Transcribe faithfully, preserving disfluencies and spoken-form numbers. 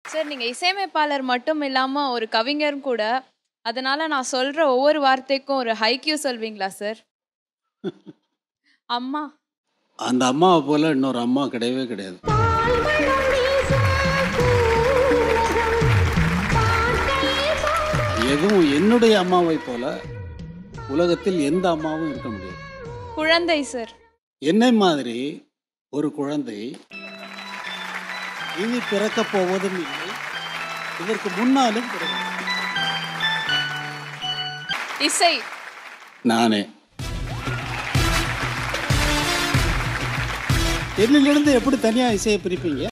Sir நீங்க இசையமைப்பாளர் மட்டும் இல்லாம ஒரு கவிஞரும் கூட. அதனால நான் சொல்ற ஒவ்வொரு வார்த்தைக்கும் ஒரு ஹைக்யூ சொல்வீங்களா சார்? அம்மா. அந்த அம்மாவை போல இன்னொரு அம்மா கிடையவே கிடையாது. எதுவும் என்னுடைய அம்மாவை போல உலகத்தில் எந்த அம்மாவும் இருக்க முடியாது. குழந்தை சார். என்னை மாதிரி ஒரு குழந்தை இனி பிறக்க போவதும் இல்லை, இதற்கு முன்னாலும் பிறக்க. இசை நானே. என்னிலிருந்து எப்படி தனியாக இசையை பிரிப்பீங்க?